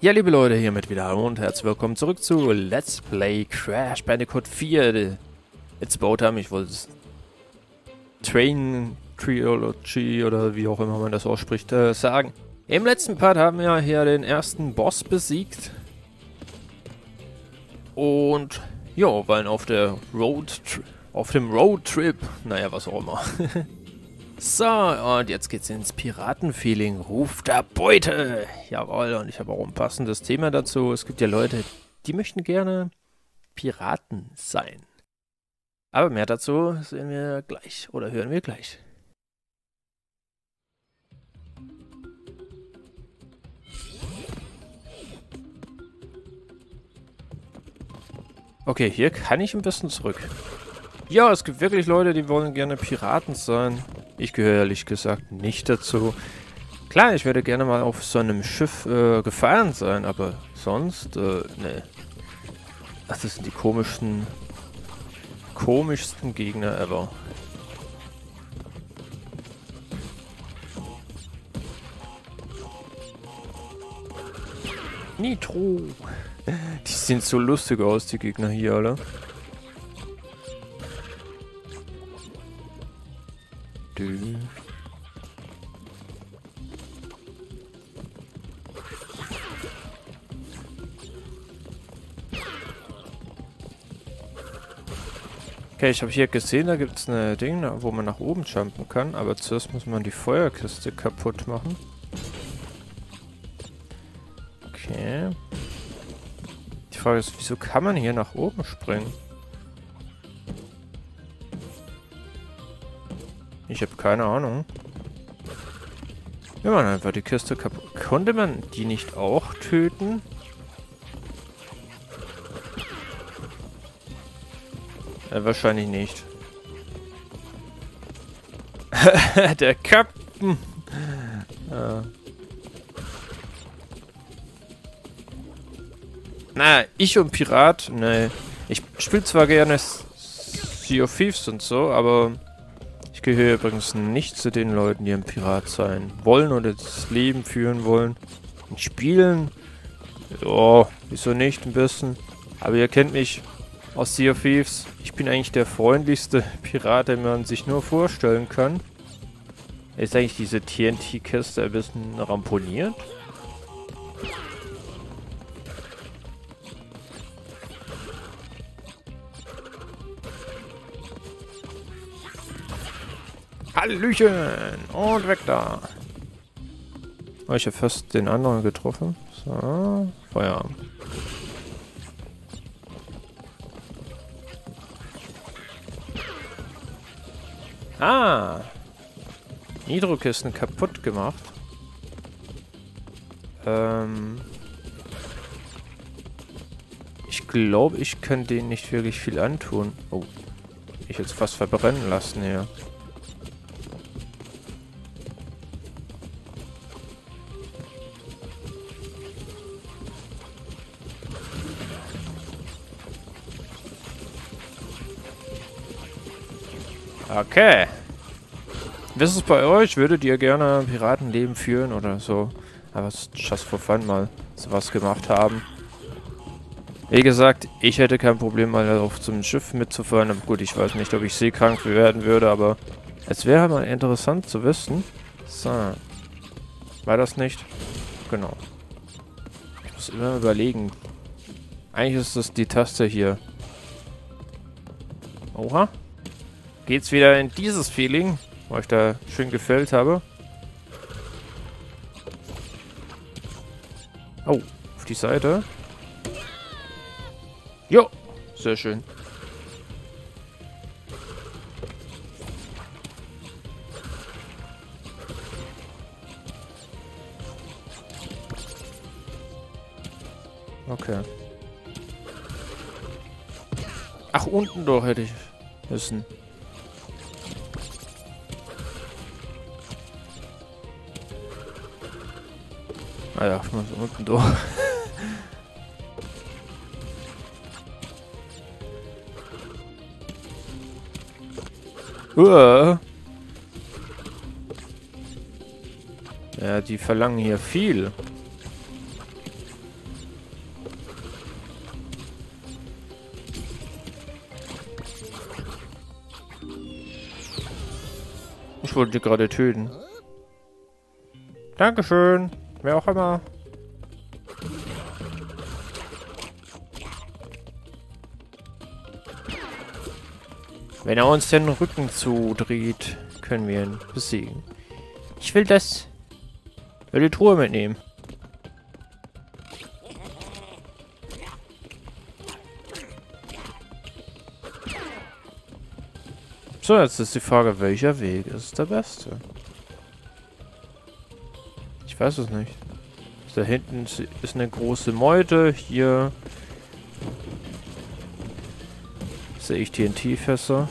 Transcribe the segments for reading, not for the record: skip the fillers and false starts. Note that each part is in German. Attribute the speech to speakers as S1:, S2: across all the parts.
S1: Ja, liebe Leute, hiermit wieder hallo und herzlich willkommen zurück zu Let's Play Crash Bandicoot 4. It's about time, ich wollte es Train Trilogy oder wie auch immer man das ausspricht, sagen. Im letzten Part haben wir hier den ersten Boss besiegt. Und ja, waren auf dem Roadtrip. Naja, was auch immer. So, und jetzt geht's ins Piratenfeeling. Ruf der Beute. Jawohl, und ich habe auch ein passendes Thema dazu. Es gibt ja Leute, die möchten gerne Piraten sein. Aber mehr dazu sehen wir gleich oder hören wir gleich. Okay, hier kann ich ein bisschen zurück. Ja, es gibt wirklich Leute, die wollen gerne Piraten sein. Ich gehöre ehrlich gesagt nicht dazu. Klar, ich werde gerne mal auf so einem Schiff gefahren sein, aber sonst, ne. Das sind die komischsten Gegner ever. Nitro! Die sehen so lustig aus, die Gegner hier, alle. Okay, ich habe hier gesehen, da gibt es eine Ding, wo man nach oben jumpen kann, aber zuerst muss man die Feuerkiste kaputt machen. Okay. Die Frage ist, wieso kann man hier nach oben springen? Ich habe keine Ahnung. Wir machen einfach die Kiste kaputt. Konnte man die nicht auch töten? Wahrscheinlich nicht. Der Captain! Na, ich und Pirat? Nee. Ich spiele zwar gerne Sea of Thieves und so, aber ich gehöre übrigens nicht zu den Leuten, die ein Pirat sein wollen oder das Leben führen wollen. Und spielen? Ja, wieso nicht ein bisschen? Aber ihr kennt mich aus Sea of Thieves. Ich bin eigentlich der freundlichste Pirat, den man sich nur vorstellen kann. Ist eigentlich diese TNT-Kiste ein bisschen ramponiert? Hallöchen! Und weg da! Oh, ich habe fast den anderen getroffen. So, Feierabend. Ah! Nitro-Kisten kaputt gemacht. Ich glaube, ich kann denen nicht wirklich viel antun. Oh. Ich jetzt fast verbrennen lassen hier. Okay. Wie ist es bei euch? Würdet ihr gerne ein Piratenleben führen oder so? Aber just for fun mal sowas gemacht haben. Wie gesagt, ich hätte kein Problem mal auf so einem Schiff mitzufahren. Aber gut, ich weiß nicht, ob ich seekrank werden würde, aber es wäre mal interessant zu wissen. So. War das nicht? Genau. Ich muss immer überlegen. Eigentlich ist das die Taste hier. Oha. Geht's wieder in dieses Feeling, wo ich da schön gefällt habe. Oh, auf die Seite. Jo, sehr schön. Okay. Ach, unten doch hätte ich müssen. Ah ja, ich muss unten durch. Ja, die verlangen hier viel. Ich wollte die gerade töten. Dankeschön. Wer auch immer. Wenn er uns den Rücken zudreht, können wir ihn besiegen. Ich will das. Ich will die Truhe mitnehmen. So, jetzt ist die Frage, welcher Weg ist der beste? Ich weiß es nicht. Da hinten ist eine große Meute. Hier sehe ich TNT-Fässer.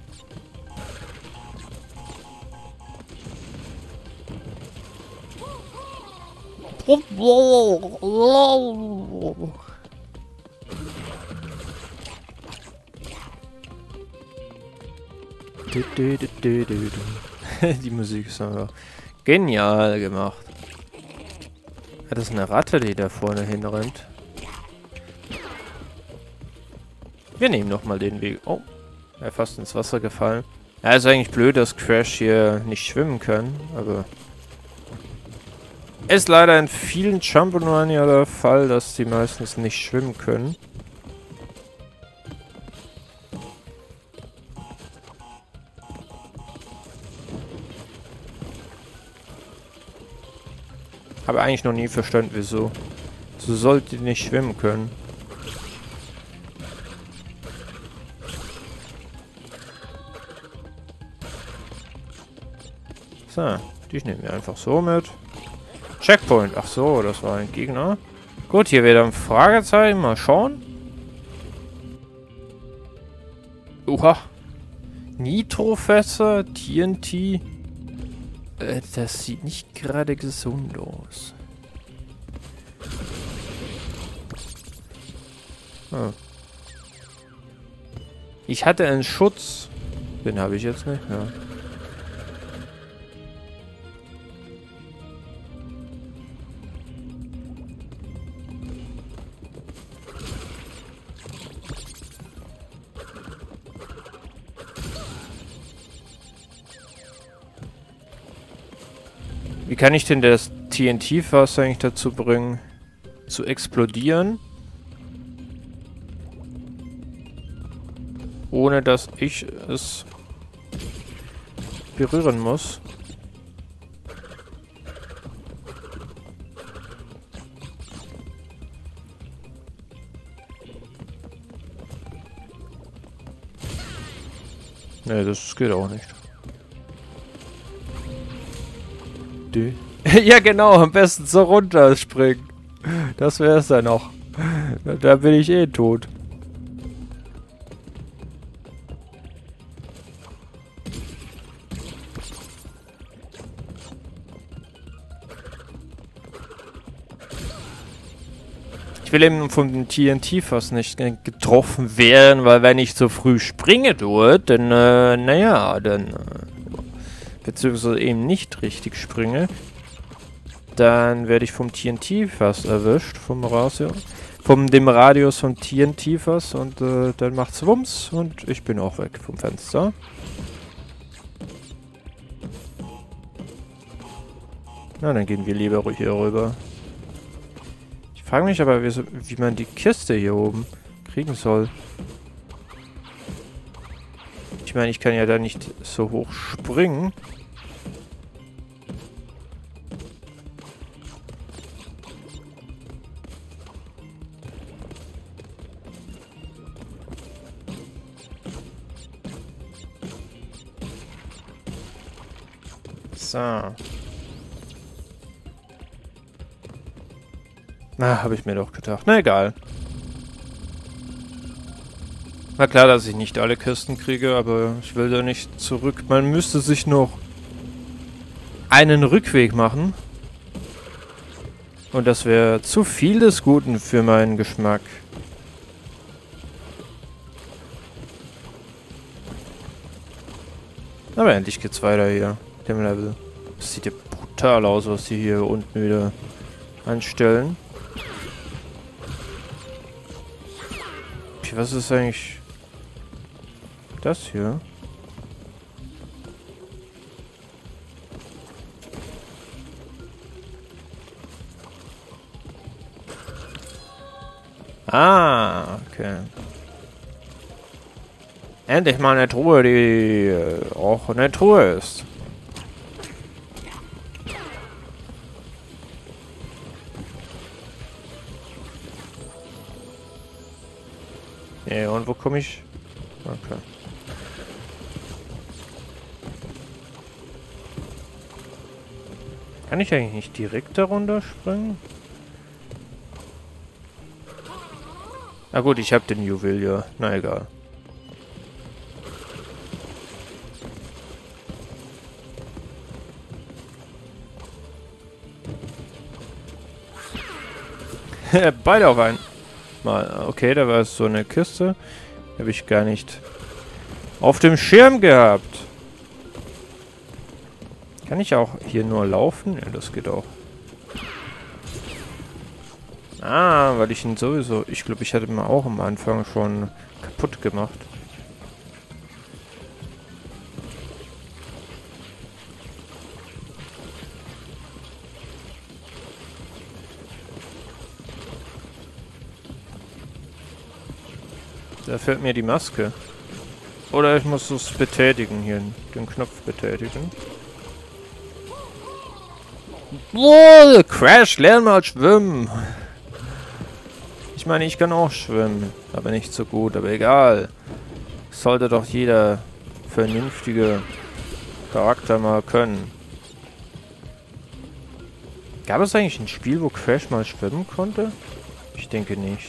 S1: Die Musik ist einfach genial gemacht. Das ist eine Ratte, die da vorne hinrennt. Wir nehmen nochmal den Weg. Oh, er ist fast ins Wasser gefallen. Ja, ist eigentlich blöd, dass Crash hier nicht schwimmen kann, aber... Ist leider in vielen Jump'n'Run ja der Fall, dass die meistens nicht schwimmen können. Habe eigentlich noch nie verstanden, wieso. So sollte die nicht schwimmen können. So, die nehmen wir einfach so mit. Checkpoint. Ach so, das war ein Gegner. Gut, hier wieder ein Fragezeichen. Mal schauen. Oha. Nitrofässer, TNT. Das sieht nicht gerade gesund aus. Ah. Ich hatte einen Schutz. Den habe ich jetzt nicht, ja. Wie kann ich denn das TNT-Fass eigentlich dazu bringen, zu explodieren? Ohne dass ich es berühren muss. Ne, das geht auch nicht. Ja genau, am besten so runterspringen. Das wäre es dann noch. Da bin ich eh tot. Ich will eben vom TNT-Fass nicht getroffen werden, weil wenn ich zu früh springe dort, dann, naja, dann... beziehungsweise eben nicht richtig springe, dann werde ich vom TNT-Fass erwischt, vom dem Radius vom TNT-Fass und dann macht's Wumms und ich bin auch weg vom Fenster. Na, dann gehen wir lieber hier rüber. Ich frage mich aber, wie man die Kiste hier oben kriegen soll. Ich meine, ich kann ja da nicht so hoch springen. So. Na, habe ich mir doch gedacht. Na, egal. Na klar, dass ich nicht alle Kisten kriege, aber ich will da nicht zurück. Man müsste sich noch einen Rückweg machen. Und das wäre zu viel des Guten für meinen Geschmack. Aber endlich geht's weiter hier, dem Level. Das sieht ja brutal aus, was die hier unten wieder anstellen. Was ist eigentlich das hier? Ah, okay. Endlich mal eine Truhe, die auch eine Truhe ist. Ja, und wo komme ich? Okay. Kann ich eigentlich nicht direkt darunter springen? Na gut, ich habe den Juwelier. Na egal. Beide auf einen. Mal. Okay, da war so eine Kiste. Habe ich gar nicht auf dem Schirm gehabt. Kann ich auch hier nur laufen? Ja, das geht auch. Ah, weil ich ihn sowieso... Ich glaube, ich hatte ihn auch am Anfang schon kaputt gemacht. Da fehlt mir die Maske. Oder ich muss es betätigen hier. Den Knopf betätigen. Oh, Crash, lern mal schwimmen. Ich meine, ich kann auch schwimmen. Aber nicht so gut, aber egal. Sollte doch jeder vernünftige Charakter mal können. Gab es eigentlich ein Spiel, wo Crash mal schwimmen konnte? Ich denke nicht.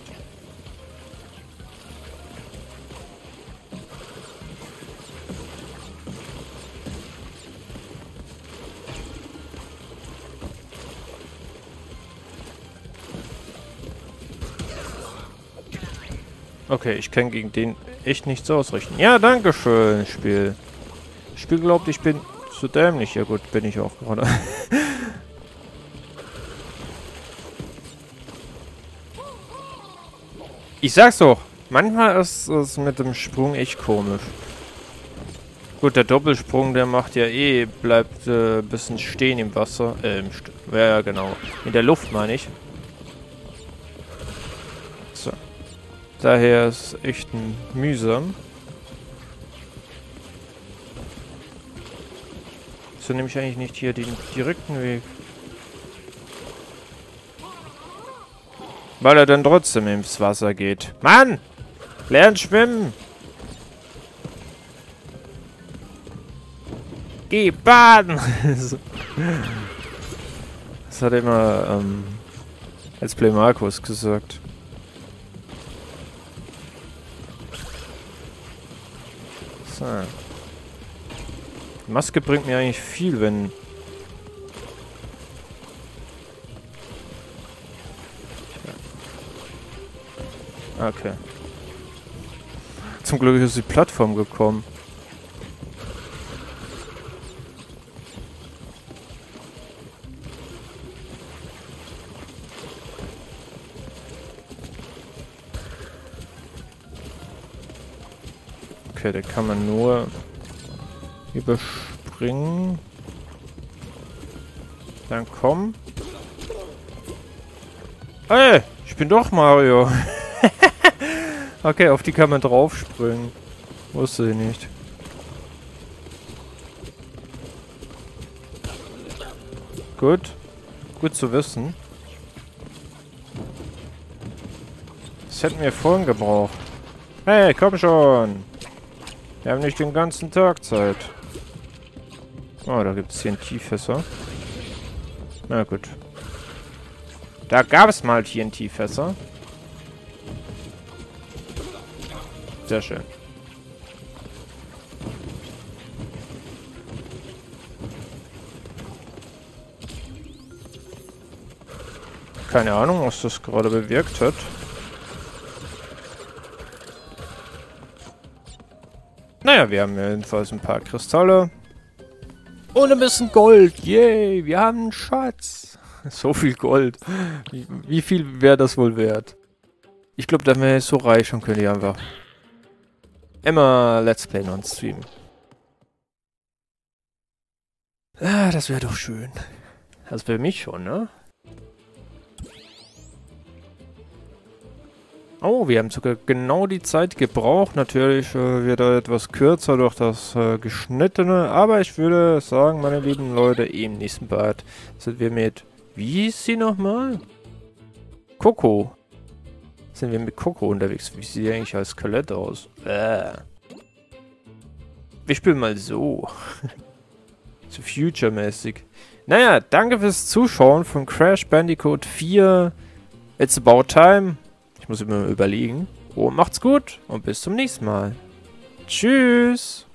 S1: Okay, ich kann gegen den echt nichts ausrichten. Ja, danke schön, Spiel. Das Spiel glaubt, ich bin zu dämlich. Ja gut, bin ich auch gerade. Ich sag's doch, manchmal ist es mit dem Sprung echt komisch. Gut, der Doppelsprung, der macht ja eh, bleibt ein bisschen stehen im Wasser. Ja, genau. In der Luft meine ich. So. Daher ist es echt mühsam. So nehme ich eigentlich nicht hier den direkten Weg. Weil er dann trotzdem ins Wasser geht. Mann! Lern schwimmen! Geh baden! Das hat immer Let's Play Markus gesagt. So. Die Maske bringt mir eigentlich viel, wenn... Okay. Zum Glück ist die Plattform gekommen. Okay, da kann man nur überspringen. Dann komm. Hey, ich bin doch Mario. Okay, auf die kann man draufspringen. Wusste ich nicht. Gut. Gut zu wissen. Das hätten wir vorhin gebraucht. Hey, komm schon. Wir haben nicht den ganzen Tag Zeit. Oh, da gibt es TNT-Fässer. Na gut. Da gab es mal TNT-Fässer. Sehr schön. Keine Ahnung, was das gerade bewirkt hat. Naja, wir haben jedenfalls ein paar Kristalle. Und ein bisschen Gold. Yay, wir haben einen Schatz. So viel Gold. Wie viel wäre das wohl wert? Ich glaube, dann wäre ich so reich und könnte ich einfach immer Let's Play on Stream. Ah, das wäre doch schön. Das für mich schon, ne? Oh, wir haben sogar genau die Zeit gebraucht. Natürlich wird er etwas kürzer durch das Geschnittene. Aber ich würde sagen, meine lieben Leute, im nächsten Part sind wir mit... Wie hieß sie nochmal? Coco. Sind wir mit Coco unterwegs? Wie sieht die eigentlich als Skelett aus? Wir spielen mal so. So future-mäßig. Naja, danke fürs Zuschauen von Crash Bandicoot 4. It's about time. Ich muss immer überlegen. Und macht's gut und bis zum nächsten Mal. Tschüss.